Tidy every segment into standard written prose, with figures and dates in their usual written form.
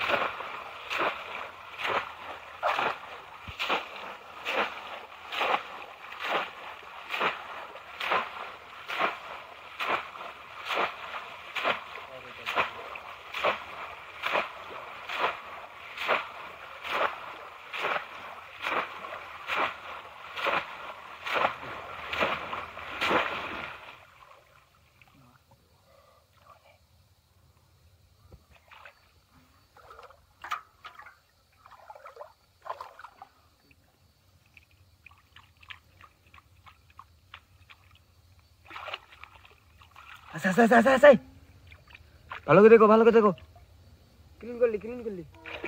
আচ্ছা ভালো করে দেখো ক্লিন করলি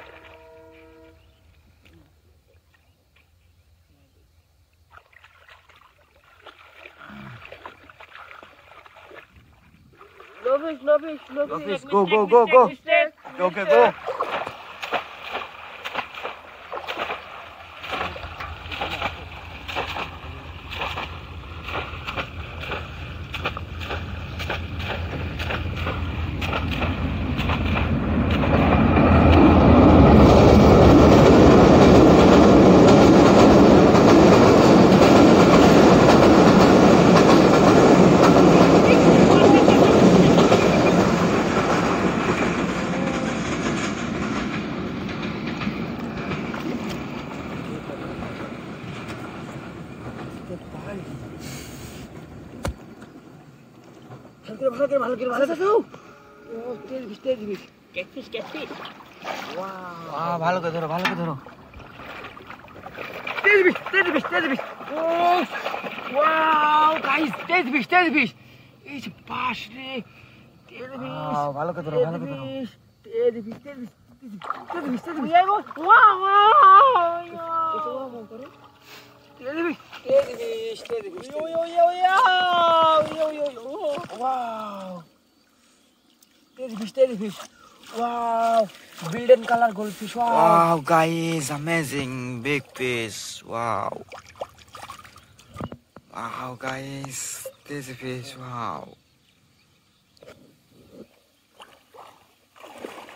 No fish. Go. Okay, go. ভালো করে Catfish. ভালো করে ধরো তেজ বিশ ওয়াও গাইস তেজ বিশ এই যে বাস রে তেজ বিশ ভালো করে ধরো তেজ বিশ Steady fish. Wow. Golden color goldfish. Wow, guys, amazing. Big fish. Wow, guys, steady fish. Wow.